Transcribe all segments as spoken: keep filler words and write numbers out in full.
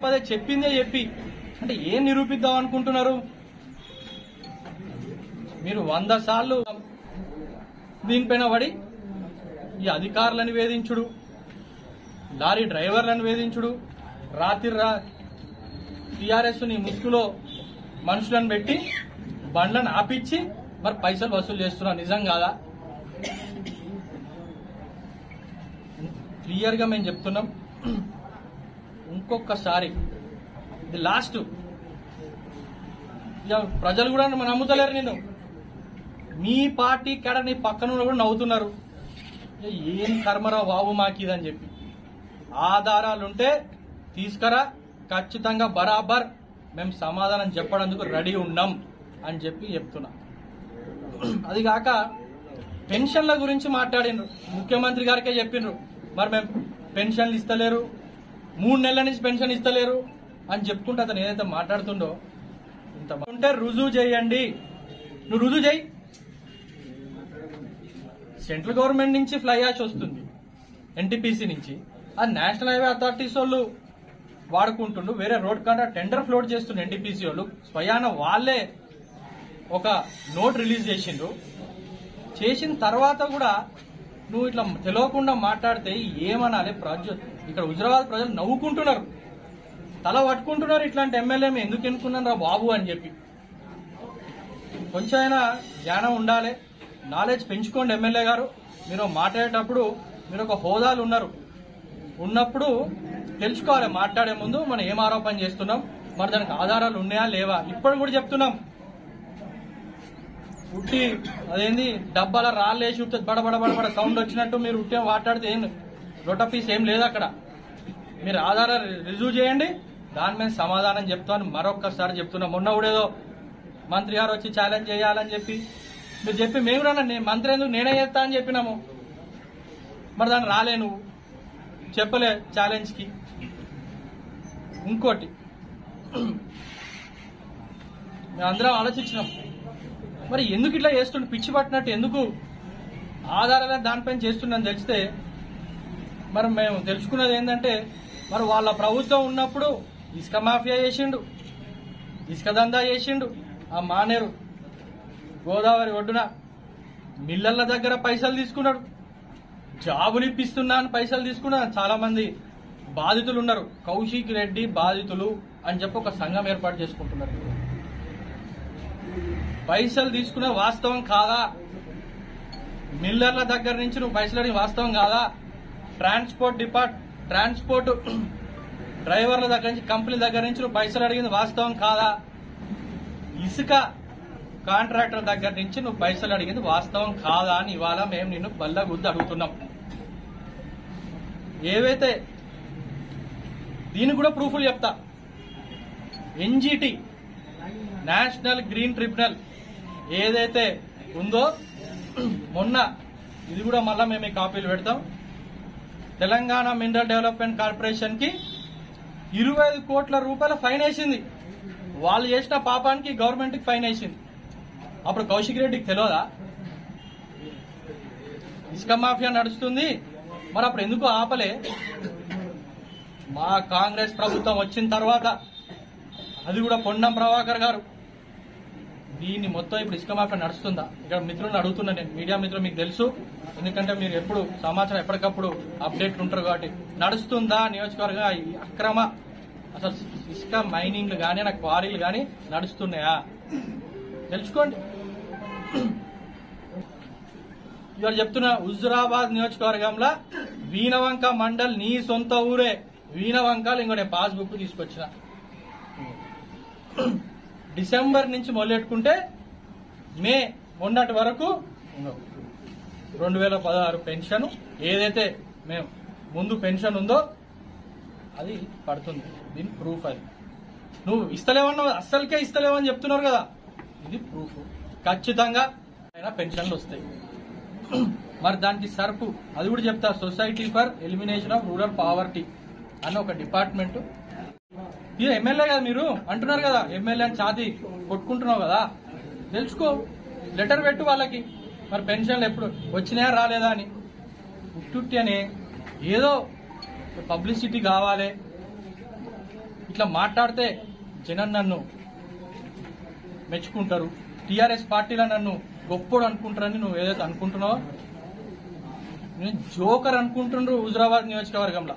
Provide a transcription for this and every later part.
పదే చెప్పిందే చెప్పి అంటే ఏం నిరూపిద్దాం అనుకుంటున్నారు మీరు? వంద సార్లు దీనిపైన పడి ఈ అధికారులను వేధించుడు, లారీ డ్రైవర్లను వేధించుడు, రాత్రి రా టీఆర్ఎస్ ని ముసుగులో మనుషులను పెట్టి బండ్లను ఆపిచ్చి మరి పైసలు వసూలు చేస్తున్నారు. నిజం కాదా? క్లియర్ గా మేము చెప్తున్నాం. ఇంకొకసారి ఇది లాస్ట్. ప్రజలు కూడా నమ్ముతలేరు. నేను మీ పార్టీ కాడ నీ పక్కన కూడా నవ్వుతున్నారు. ఏం కర్మరా బాబు మాకిదని చెప్పి ఆధారాలుంటే తీసుకురా, ఖచ్చితంగా బరాబర్ మేము సమాధానం చెప్పడానికి రెడీ ఉన్నాం అని చెప్పి చెప్తున్నా. అది కాక పెన్షన్ల గురించి మాట్లాడినరు, ముఖ్యమంత్రి గారికే చెప్పిండ్రు. మరి మేము పెన్షన్లు ఇస్తలేరు, మూడు నెలల నుంచి పెన్షన్ ఇస్తలేరు అని చెప్పుకుంటే అతను ఏదైతే మాట్లాడుతుండో ఇంత ఉంటే రుజువు చేయండి. నువ్వు రుజువు చేయి. సెంట్రల్ గవర్నమెంట్ నుంచి ఫ్లై యాష్ వస్తుంది ఎన్టీపీసీ నుంచి, అది నేషనల్ హైవే అథారిటీస్ వాళ్ళు వాడుకుంటుండు. వేరే రోడ్ కాంట్రాక్ట్ టెండర్ ఫ్లోట్ చేస్తుండే ఎన్టీపీసీ వాళ్ళు. స్వయాన వాళ్లే ఒక నోట్ రిలీజ్ చేసిండ్రు. చేసిన తర్వాత కూడా నువ్వు ఇట్లా తెలియకుండా మాట్లాడితే ఏమనాలి? ప్రజలు ఇక్కడ హుజరాబాద్ ప్రజలు నవ్వుకుంటున్నారు, తల పట్టుకుంటున్నారు. ఇట్లాంటి ఎమ్మెల్యే ఎందుకు ఎన్నుకున్నాను రా బాబు అని చెప్పి. కొంచెం అయినా జ్ఞానం ఉండాలి, నాలెడ్జ్ పెంచుకోండి ఎమ్మెల్యే గారు. మీరు మాట్లాడేటప్పుడు మీరు ఒక హోదాలు ఉన్నారు, ఉన్నప్పుడు తెలుసుకోవాలి. మాట్లాడే ముందు మనం ఏం ఆరోపణ చేస్తున్నాం, మరి దానికి ఆధారాలు ఉన్నాయా లేవా. ఇప్పుడు కూడా చెప్తున్నాం, ఉట్టి అదేంది డబ్బాల రాళ్ళేసి ఉట్టి బడబడ బడబడ సౌండ్ వచ్చినట్టు మీరు ఉట్టి మాట్లాడితే ఏం లొట పీస్ ఏం లేదు అక్కడ. మీరు ఆధారాలు రిజ్యూ చేయండి, దాని మీద సమాధానం చెప్తాను. మరొక్కసారి చెప్తున్నా, మొన్న కూడా ఏదో మంత్రి గారు వచ్చి ఛాలెంజ్ చేయాలని చెప్పి మీరు చెప్పి మేము రానా మంత్రి ఎందుకు నేనే చేస్తా అని చెప్పినాము. మరి దాన్ని రాలే, నువ్వు చెప్పలే ఛాలెంజ్ కి. ఇంకోటి మేము అందరం ఆలోచించినాం, మరి ఎందుకు ఇట్లా చేస్తుండే పిచ్చి పట్టినట్టు, ఎందుకు ఆధారాలు దానిపైన చేస్తున్నాను తెలిస్తే మరి మేము తెలుసుకున్నది ఏంటంటే, మరి వాళ్ళ ప్రభుత్వం ఉన్నప్పుడు ఇసుక మాఫియా చేసిండు, ఇసుక దందా చేసిండు. ఆ మానేరు గోదావరి ఒడ్డున మిల్లర్ల దగ్గర పైసలు తీసుకున్నాడు, జాబులు ఇప్పిస్తున్నా అని పైసలు తీసుకున్నారు. చాలా మంది బాధితులు ఉన్నారు. కౌశిక్ రెడ్డి బాధితులు అని చెప్పి ఒక సంఘం ఏర్పాటు చేసుకుంటున్నారు. పైసలు తీసుకునే వాస్తవం కాదా? మిల్లర్ల దగ్గర నుంచి నువ్వు పైసలు అడిగిన వాస్తవం కాదా? ట్రాన్స్పోర్ట్ డిపార్ట్ ట్రాన్స్పోర్ట్ డ్రైవర్ల దగ్గర నుంచి కంపెనీ దగ్గర నుంచి నువ్వు పైసలు అడిగింది వాస్తవం కాదా? ఇసుక కాంట్రాక్టర్ దగ్గర నుంచి నువ్వు పైసలు అడిగింది వాస్తవం కాదా అని ఇవాళ మేము నిన్ను బల్ల గుద్ది అడుగుతున్నాం. ఏవైతే దీనికి కూడా ప్రూఫ్లు చెప్తా. ఎన్జీటీ నేషనల్ గ్రీన్ ట్రిబ్యునల్ ఏదైతే ఉందో మొన్న ఇది కూడా మళ్ళా మేము ఈ కాపీలు పెడతాం. తెలంగాణ మినరల్ డెవలప్మెంట్ కార్పొరేషన్ కి ఇరవై ఐదు కోట్ల రూపాయల ఫైన్ వేసింది. వాళ్ళు చేసిన పాపానికి గవర్నమెంట్ కి ఫైన్ వేసింది. అప్పుడు కౌశిక్ రెడ్డికి తెలియదా ఇసుక మాఫియా నడుస్తుంది? మరి అప్పుడు ఎందుకు ఆపలే? మా కాంగ్రెస్ ప్రభుత్వం వచ్చిన తర్వాత అది కూడా పొన్నం ప్రభాకర్ గారు దీన్ని మొత్తం ఇప్పుడు ఇసుక మాఫియా నడుస్తుందా? ఇక్కడ మిత్రులను అడుగుతున్నా నేను, మీడియా మిత్రులు మీకు తెలుసు, ఎందుకంటే మీరు ఎప్పుడు సమాచారం ఎప్పటికప్పుడు అప్డేట్లు ఉంటారు కాబట్టి. నడుస్తుందా నియోజకవర్గ అక్రమ అసలు ఇసుక మైనింగ్లు కానీ నాకు క్వారీలు కానీ నడుస్తున్నాయా తెలుసుకోండి. ఇవాళ చెప్తున్నా, హుజురాబాద్ నియోజకవర్గంలో వీణవంక మండల్ నీ సొంత ఊరే వీణవంకలు. ఇంకో నేను పాస్బుక్ తీసుకొచ్చిన. డిసెంబర్ నుంచి మొదలెట్టుకుంటే మే మొన్నటి వరకు రెండు వేల పదహారు పెన్షన్ ఏదైతే మేము ముందు పెన్షన్ ఉందో అది పడుతుంది. దీని ప్రూఫ్ అది. నువ్వు ఇస్తలేవన్నా అస్సలకే ఇస్తలేవని చెప్తున్నారు కదా, ఇది ప్రూఫ్. ఖచ్చితంగా అయినా పెన్షన్లు వస్తాయి. మరి దానికి సర్పు అది కూడా చెప్తా. Society for elimination of rural poverty అన్న ఒక డిపార్ట్మెంట్. ఇది ఎమ్మెల్యే కదా మీరు అంటున్నారు కదా, ఎమ్మెల్యే అని ఛాతీ కొట్టుకుంటున్నావు కదా, తెలుసుకో, లెటర్ పెట్టు వాళ్ళకి. మరి పెన్షన్లు ఎప్పుడు వచ్చినాయా రాలేదా అని ఉట్టుట్టి అని ఏదో పబ్లిసిటీ కావాలి. ఇట్లా మాట్లాడితే జనం నన్ను మెచ్చుకుంటారు, టీఆర్ఎస్ పార్టీలో నన్ను గొప్పడు అనుకుంటారని నువ్వు ఏదైతే అనుకుంటున్నావో, నేను జోకర్ అనుకుంటుండ్రు హుజురాబాద్ నియోజకవర్గంలో.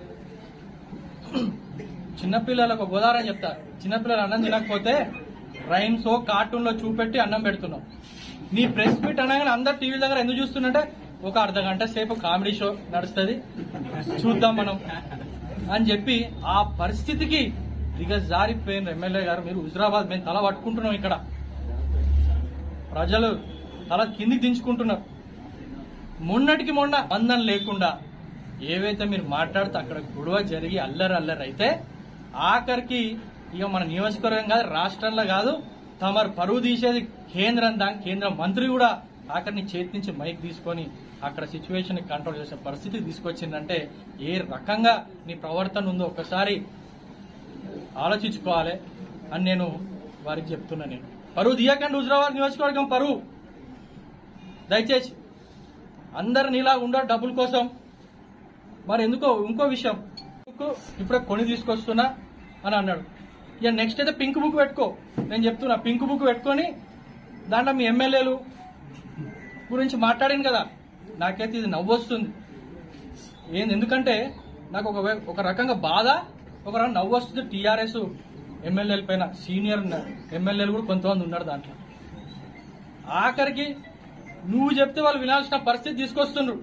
చిన్నపిల్లలకు ఒక ఉదాహరణ చెప్తా. చిన్నపిల్లలు అన్నం తినకపోతే రైమ్స్ కార్టూన్ లో చూపెట్టి అన్నం పెడుతున్నావు. నీ ప్రెస్ మీట్ అనగానే అందరు టీవీ దగ్గర ఎందుకు చూస్తున్నట్టే ఒక అర్ధ గంట సేపు కామెడీ షో నడుస్తుంది, చూద్దాం మనం అని చెప్పి ఆ పరిస్థితికి దిగజారిపోయిన ఎమ్మెల్యే గారు మీరు. హుజురాబాద్ మేము తల పట్టుకుంటున్నాం, ఇక్కడ ప్రజలు తల కిందికి దించుకుంటున్నారు. మొన్నటికి మొన్న బంధం లేకుండా ఏవైతే మీరు మాట్లాడితే అక్కడ గొడవ జరిగి అల్లరి అల్లరి అయితే ఆఖరికి ఇక మన నియోజకవర్గం కాదు, రాష్ట్రంలో కాదు, తమరు పరువు తీసేది కేంద్రం. దాని కేంద్ర మంత్రి కూడా ఆఖరిని చేతి నుంచి మైక్ తీసుకొని అక్కడ సిచ్యువేషన్ కంట్రోల్ చేసే పరిస్థితి తీసుకొచ్చిందంటే ఏ రకంగా నీ ప్రవర్తన ఉందో ఒకసారి ఆలోచించుకోవాలి అని నేను వారికి చెప్తున్నా. నేను పరువు తీయకండి హుజురాబాద్ నియోజకవర్గం పరువు. దయచేసి అందరు నీలా ఉండరు డబ్బుల కోసం. మరి ఎందుకో ఇంకో విషయం, ఇప్పుడే కొని తీసుకొస్తున్నా అని అన్నాడు. ఇక నెక్స్ట్ అయితే పింక్ బుక్ పెట్టుకో. నేను చెప్తున్నా, పింక్ బుక్ పెట్టుకొని దాంట్లో మీ ఎమ్మెల్యేలు గురించి మాట్లాడింది కదా, నాకైతే ఇది నవ్వు వస్తుంది. ఏంది, ఎందుకంటే నాకు ఒక ఒక రకంగా బాధ, ఒక రకంగా నవ్వు వస్తుంది. టీఆర్ఎస్ ఎమ్మెల్యేల పైన సీనియర్ ఎమ్మెల్యేలు కూడా కొంతమంది ఉన్నారు దాంట్లో. ఆఖరికి నువ్వు చెప్తే వాళ్ళు వినాల్సిన పరిస్థితి తీసుకొస్తుండ్రు.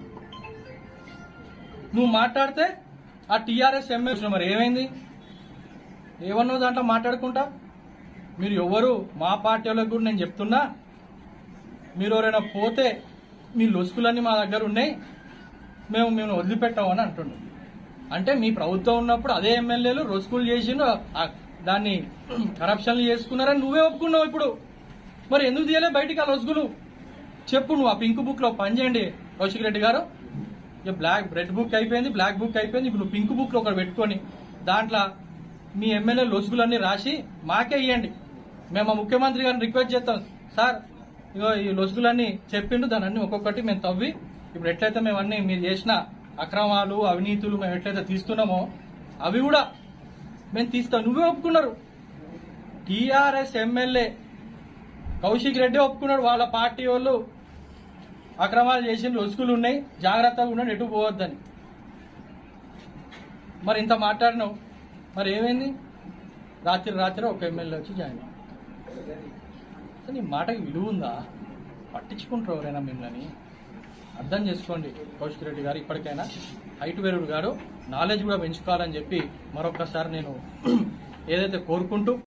నువ్వు మాట్లాడితే ఆ టీఆర్ఎస్ ఎమ్మెల్యే మరి ఏమైంది, ఏమన్నావు దాంట్లో మాట్లాడుకుంటా. మీరు ఎవరు మా పార్టీ వాళ్ళకి కూడా నేను చెప్తున్నా, మీరు ఎవరైనా పోతే మీ లొసుకులన్నీ మా దగ్గర ఉన్నాయి, మేము మేము వదిలిపెట్టామని అంటుండ్రు. అంటే మీ ప్రభుత్వం ఉన్నప్పుడు అదే ఎమ్మెల్యేలు రొసుకులు చేసిండు, దాన్ని కరప్షన్లు చేసుకున్నారని నువ్వే ఒప్పుకున్నావు. ఇప్పుడు మరి ఎందుకు తీయలే బయటికి ఆ లొసుగులు చెప్పు. నువ్వు ఆ పింక్ బుక్ లో పనిచేయండి కౌశిక్ రెడ్డి గారు. ఇక బ్లాక్ రెడ్ బుక్ అయిపోయింది, బ్లాక్ బుక్ అయిపోయింది. ఇప్పుడు నువ్వు పింక్ బుక్ లో ఒకటి పెట్టుకొని దాంట్లో మీ ఎమ్మెల్యే లొసుగులన్నీ రాసి మాకే ఇవ్వండి. మేము ఆ ముఖ్యమంత్రి గారిని రిక్వెస్ట్ చేస్తాం, సార్ ఇగో ఈ లొసుగులన్నీ చెప్పిండు, దాని అన్ని ఒక్కొక్కటి మేము తవ్వి ఇప్పుడు ఎట్లయితే మేము అన్ని మీరు చేసిన అక్రమాలు అవినీతులు మేము ఎట్లయితే తీస్తున్నామో అవి కూడా మేము తీస్తాం. నువ్వే ఒప్పుకున్నారు. టీఆర్ఎస్ ఎమ్మెల్యే కౌశిక్ రెడ్డి ఒప్పుకున్నాడు, వాళ్ళ పార్టీ వాళ్ళు అక్రమాలు చేసిన లొసుగులు ఉన్నాయి, జాగ్రత్తగా ఉన్నాడు, ఎటు పోవద్దని. మరి ఇంత మాట్లాడినావు, మరి ఏమైంది? రాత్రి రాత్రి ఒక ఎమ్మెల్యే వచ్చి జాయిన్ అయ్యి నీ మాటకి విలువ ఉందా? పట్టించుకుంటారు ఎవరైనా మిమ్మల్ని? అర్థం చేసుకోండి కౌశిక్ రెడ్డి గారు. ఇప్పటికైనా హైట్ వేరుడు గారు నాలెడ్జ్ కూడా పెంచుకోవాలని చెప్పి మరొకసారి నేను ఏదైతే కోరుకుంటూ